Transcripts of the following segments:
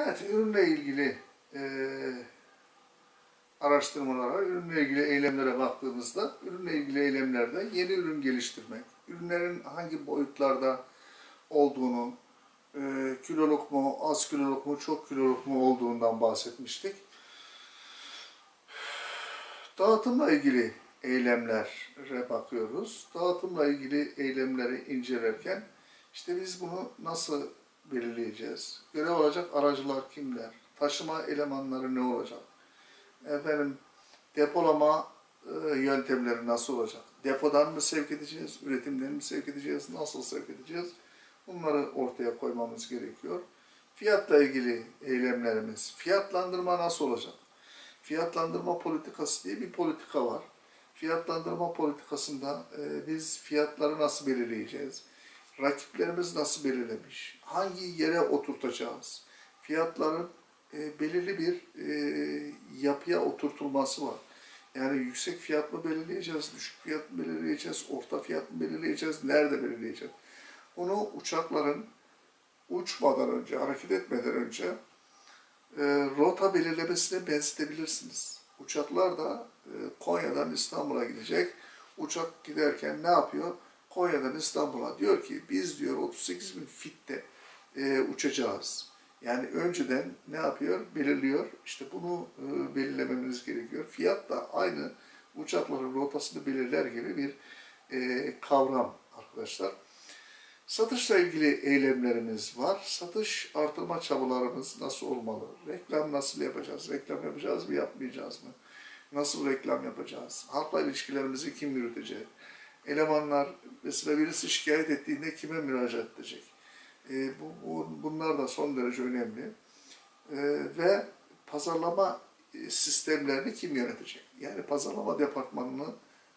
Evet, ürünle ilgili araştırmalara, ürünle ilgili eylemlere baktığımızda, ürünle ilgili eylemlerde yeni ürün geliştirmek, ürünlerin hangi boyutlarda olduğunu, kiloluk mu, az kiloluk mu, çok kiloluk mu olduğundan bahsetmiştik. Dağıtımla ilgili eylemlere bakıyoruz. Dağıtımla ilgili eylemleri incelerken, işte biz bunu nasıl belirleyeceğiz? Görev alacak aracılar kimler? Taşıma elemanları ne olacak? Efendim, depolama yöntemleri nasıl olacak? Depodan mı sevk edeceğiz, üretimden mi sevk edeceğiz, nasıl sevk edeceğiz? Bunları ortaya koymamız gerekiyor. Fiyatla ilgili eylemlerimiz, fiyatlandırma nasıl olacak? Fiyatlandırma politikası diye bir politika var. Fiyatlandırma politikasında biz fiyatları nasıl belirleyeceğiz? Rakiplerimiz nasıl belirlemiş? Hangi yere oturtacağız? Fiyatların belirli bir yapıya oturtulması var. Yani yüksek fiyat mı belirleyeceğiz, düşük fiyat mı belirleyeceğiz, orta fiyat mı belirleyeceğiz, nerede belirleyeceğiz? Bunu uçakların uçmadan önce, hareket etmeden önce rota belirlemesine benzetebilirsiniz. Uçaklar da Konya'dan İstanbul'a gidecek. Uçak giderken ne yapıyor? Konya'dan İstanbul'a diyor ki biz diyor 38.000 fitte uçacağız. Yani önceden ne yapıyor? Belirliyor. İşte bunu belirlememiz gerekiyor. Fiyat da aynı uçakların rotasını belirler gibi bir kavram arkadaşlar. Satışla ilgili eylemlerimiz var. Satış artırma çabalarımız nasıl olmalı? Reklam nasıl yapacağız? Reklam yapacağız mı, yapmayacağız mı? Nasıl reklam yapacağız? Halkla ilişkilerimizi kim yürütecek? Elemanlar, mesela birisi şikayet ettiğinde kime müracaat edecek? Bunlar da son derece önemli. Ve pazarlama sistemlerini kim yönetecek? Yani pazarlama departmanını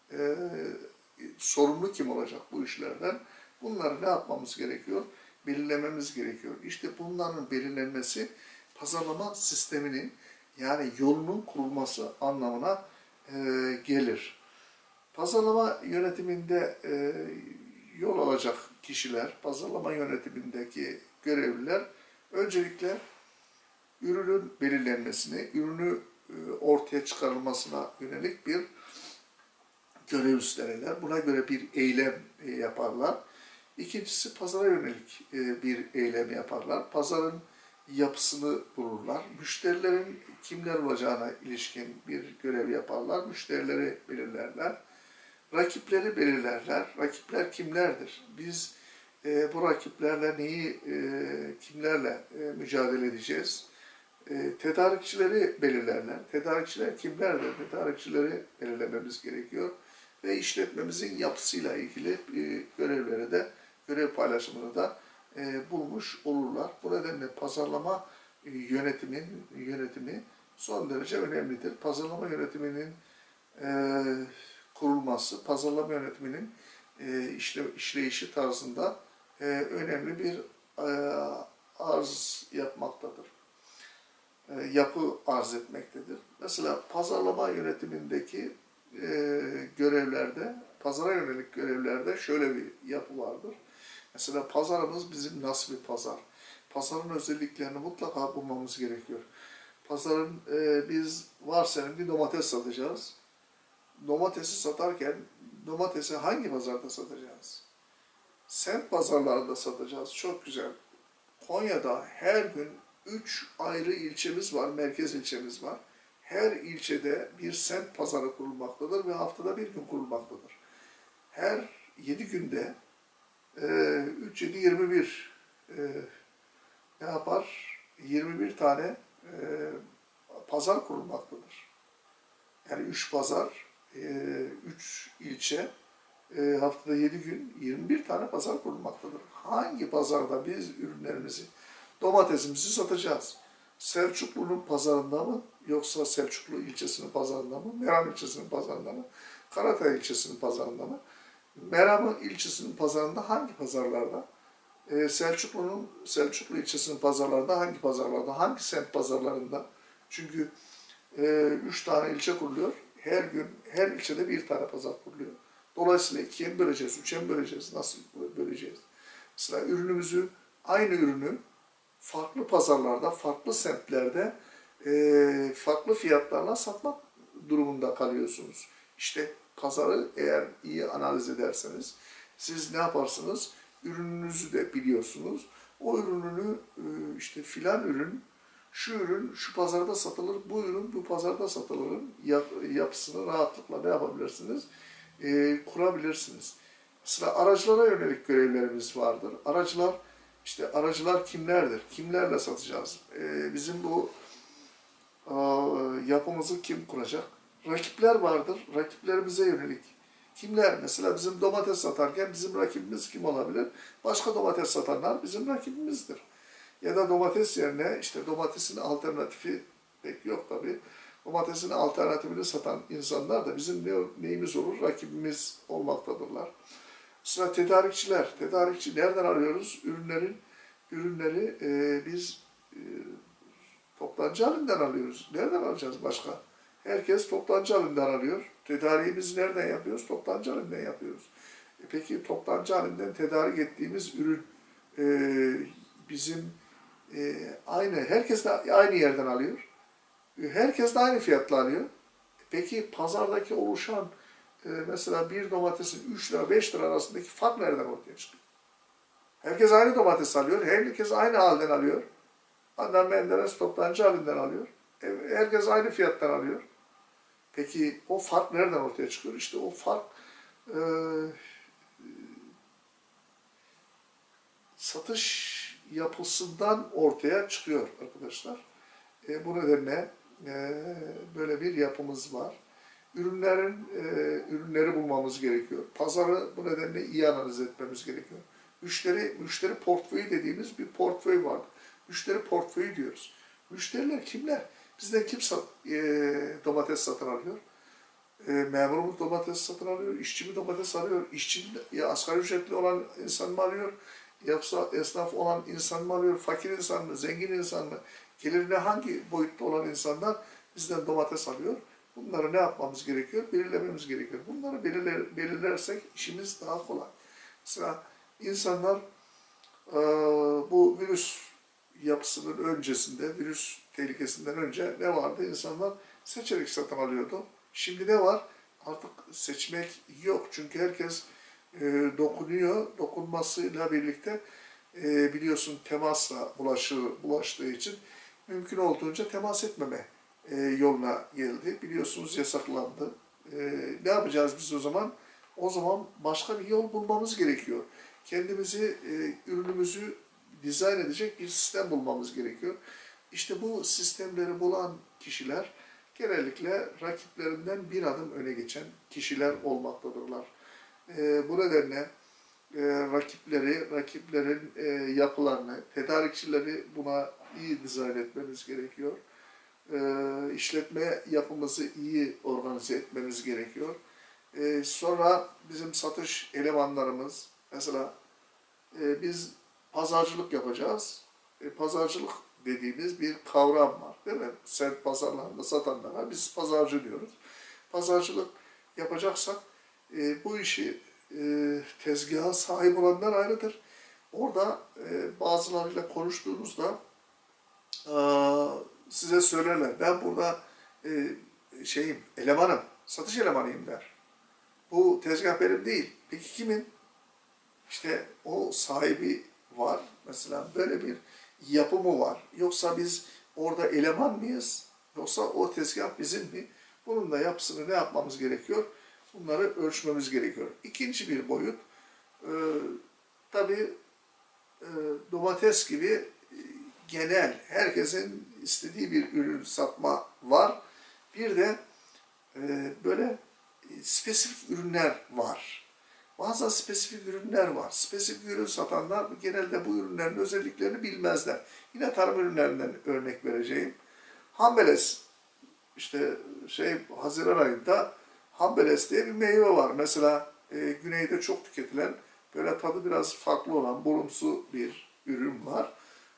sorumlu kim olacak bu işlerden? Bunları ne yapmamız gerekiyor? Belirlememiz gerekiyor. İşte bunların belirlenmesi pazarlama sisteminin yani yolunun kurulması anlamına gelir. Pazarlama yönetiminde yol alacak kişiler, pazarlama yönetimindeki görevliler öncelikle ürünün belirlenmesini, ürünü ortaya çıkarılmasına yönelik bir görev üstlenirler. Buna göre bir eylem yaparlar. İkincisi pazara yönelik bir eylem yaparlar. Pazarın yapısını bulurlar. Müşterilerin kimler olacağına ilişkin bir görev yaparlar. Müşterileri belirlerler. Rakipleri belirlerler. Rakipler kimlerdir? Biz bu rakiplerle kimlerle mücadele edeceğiz? Tedarikçileri belirlerler. Tedarikçiler kimlerdir? Tedarikçileri belirlememiz gerekiyor. Ve işletmemizin yapısıyla ilgili görevleri de, görev paylaşımını da bulmuş olurlar. Bu nedenle pazarlama yönetimi son derece önemlidir. Pazarlama yönetiminin kurulması, pazarlama yönetiminin işleyişi tarzında önemli bir arz yapmaktadır. Yapı arz etmektedir. Mesela pazarlama yönetimindeki görevlerde, pazara yönelik görevlerde şöyle bir yapı vardır. Mesela pazarımız bizim nasıl bir pazar? Pazarın özelliklerini mutlaka bulmamız gerekiyor. Pazarın biz varsayalım bir domates satacağız. Domatesi satarken domatesi hangi pazarda satacağız? Semt pazarlarında satacağız. Çok güzel. Konya'da her gün 3 ayrı ilçemiz var, merkez ilçemiz var. Her ilçede bir semt pazarı kurulmaktadır ve haftada bir gün kurulmaktadır. Her 7 günde 3, 7, 21 ne yapar? 21 tane pazar kurulmaktadır. Yani 3 pazar, 3 ilçe, haftada 7 gün 21 tane pazar kurulmaktadır. Hangi pazarda biz ürünlerimizi, domatesimizi satacağız? Selçuklu'nun pazarında mı? Yoksa Selçuklu ilçesinin pazarında mı? Meram ilçesinin pazarında mı? Karatay ilçesinin pazarında mı? Meram ilçesinin pazarında hangi pazarlarda? Selçuklu ilçesinin pazarlarında hangi pazarlarda? Hangi semt pazarlarında? Çünkü 3 tane ilçe kuruluyor. Her gün, her ilçede bir tane pazar kuruluyor. Dolayısıyla 2'ye mi böleceğiz, 3'e mi böleceğiz? Nasıl böleceğiz? Mesela aynı ürünü farklı pazarlarda, farklı semtlerde farklı fiyatlarla satmak durumunda kalıyorsunuz. İşte pazarı eğer iyi analiz ederseniz siz ne yaparsınız? Ürününüzü de biliyorsunuz. O ürününü işte filan ürün, şu ürün şu pazarda satılır, bu ürün bu pazarda satılır yapısını rahatlıkla ne yapabilirsiniz? Kurabilirsiniz. Mesela aracılara yönelik görevlerimiz vardır. Aracılar kimlerdir? Kimlerle satacağız? Bizim bu yapımızı kim kuracak? Rakipler vardır. Rakiplerimize yönelik. Kimler? Mesela bizim domates satarken bizim rakibimiz kim olabilir? Başka domates satanlar bizim rakibimizdir. Ya da domates yerine işte domatesin alternatifi pek yok tabii. Domatesin alternatifini satan insanlar da bizim neyimiz olur? Rakibimiz olmaktadırlar. Sıra tedarikçiler. Tedarikçi nereden arıyoruz? Ürünleri biz toptancı halinden alıyoruz. Nereden alacağız başka? Herkes toptancı halinden alıyor. Tedariğimizi nereden yapıyoruz? Toptancı halinden yapıyoruz. Peki toptancı halinden tedarik ettiğimiz ürün bizim herkes de aynı yerden alıyor. Herkes de aynı fiyatla alıyor. Peki pazardaki oluşan mesela bir domatesin 3 lira 5 lira arasındaki fark nereden ortaya çıkıyor? Herkes aynı domates alıyor. Herkes aynı halden alıyor. Adnan Menderes toptancı halinden alıyor. Herkes aynı fiyattan alıyor. Peki o fark nereden ortaya çıkıyor? İşte o fark satış yapısından ortaya çıkıyor arkadaşlar. Bu nedenle böyle bir yapımız var. Ürünleri bulmamız gerekiyor. Pazarı bu nedenle iyi analiz etmemiz gerekiyor. Müşteri portföyü dediğimiz bir portföy var. Müşteri portföyü diyoruz. Müşteriler kimler? Bizden kim domates satın alıyor? Memur mu domates satın alıyor? İşçi mi domates alıyor? Asgari ücretli olan insan mı alıyor? Yoksa esnaf olan insan mı alıyor? Fakir insan mı? Zengin insan mı? Gelirine hangi boyutta olan insanlar bizden domates alıyor? Bunları ne yapmamız gerekiyor? Belirlememiz gerekiyor. Bunları belirlersek işimiz daha kolay. Mesela insanlar bu virüs yapısının öncesinde, virüs tehlikesinden önce ne vardı? İnsanlar seçerek satın alıyordu. Şimdi ne var? Artık seçmek yok. Çünkü herkes dokunuyor. Dokunmasıyla birlikte biliyorsun temasla bulaştığı için mümkün olduğunca temas etmeme yoluna geldi. Biliyorsunuz yasaklandı. Ne yapacağız biz o zaman? O zaman başka bir yol bulmamız gerekiyor. Kendimizi, ürünümüzü dizayn edecek bir sistem bulmamız gerekiyor. İşte bu sistemleri bulan kişiler genellikle rakiplerinden bir adım öne geçen kişiler olmaktadırlar. Bu nedenle rakiplerin yapılarını, tedarikçileri buna iyi dizayn etmemiz gerekiyor. İşletme yapımızı iyi organize etmemiz gerekiyor. Sonra bizim satış elemanlarımız, mesela biz pazarcılık yapacağız. Pazarcılık dediğimiz bir kavram var, değil mi? Semt pazarlarında satanlara biz pazarcı diyoruz. Pazarcılık yapacaksak bu işi tezgaha sahip olanlar ayrıdır. Orada bazılarıyla konuştuğunuzda size söylerler. Ben burada elemanım, satış elemanıyım der. Bu tezgah benim değil. Peki kimin? İşte o sahibi var. Mesela böyle bir yapı mı var? Yoksa biz orada eleman mıyız? Yoksa o tezgah bizim mi? Bunun da yapısını ne yapmamız gerekiyor? Bunları ölçmemiz gerekiyor. İkinci bir boyut, tabii domates gibi genel, herkesin istediği bir ürün satma var. Bir de böyle spesifik ürünler var. Bazı spesifik ürünler var. Spesifik ürün satanlar genelde bu ürünlerin özelliklerini bilmezler. Yine tarım ürünlerinden örnek vereceğim. Hambeles, işte Haziran ayında Hambeles diye bir meyve var. Mesela güneyde çok tüketilen, böyle tadı biraz farklı olan burumsu bir ürün var.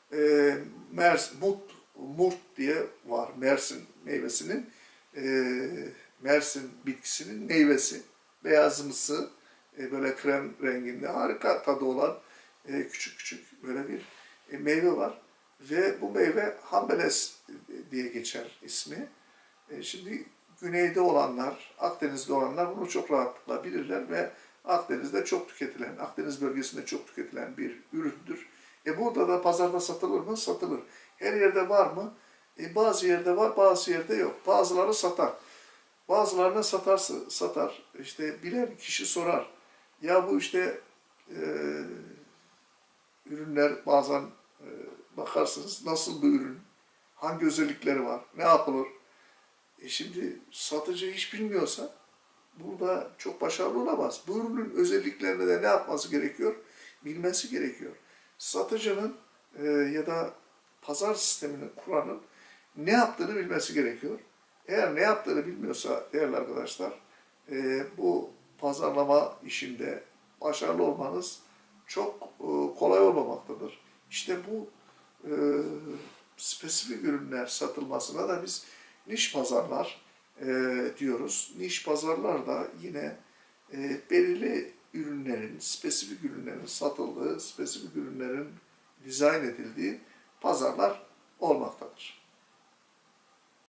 Murt diye var Mersin meyvesinin, Mersin bitkisinin meyvesi. Beyazımsı, böyle krem renginde harika tadı olan küçük küçük böyle bir meyve var. Ve bu meyve hambeles diye geçer ismi. Şimdi güneyde olanlar, Akdeniz'de olanlar bunu çok rahatlıkla bilirler ve Akdeniz'de çok tüketilen, Akdeniz bölgesinde çok tüketilen bir üründür. Burada da pazarda satılır mı? Satılır. Her yerde var mı? Bazı yerde var, bazı yerde yok. Bazıları satar. Bazılarına satar. İşte bilen kişi sorar. Ya bu işte e, ürünler bazen bakarsınız nasıl bir ürün, hangi özellikleri var, ne yapılır? Şimdi satıcı hiç bilmiyorsa burada çok başarılı olamaz. Bu ürünün özelliklerini de ne yapması gerekiyor? Bilmesi gerekiyor. Satıcının ya da pazar sistemini kuranın ne yaptığını bilmesi gerekiyor. Eğer ne yaptığını bilmiyorsa değerli arkadaşlar, bu pazarlama işinde başarılı olmanız çok kolay olmamaktadır. İşte bu e, spesifik ürünler satılmasına da biz niş pazarlar diyoruz. Niş pazarlar da yine belirli ürünlerin, spesifik ürünlerin satıldığı, spesifik ürünlerin dizayn edildiği pazarlar olmaktadır.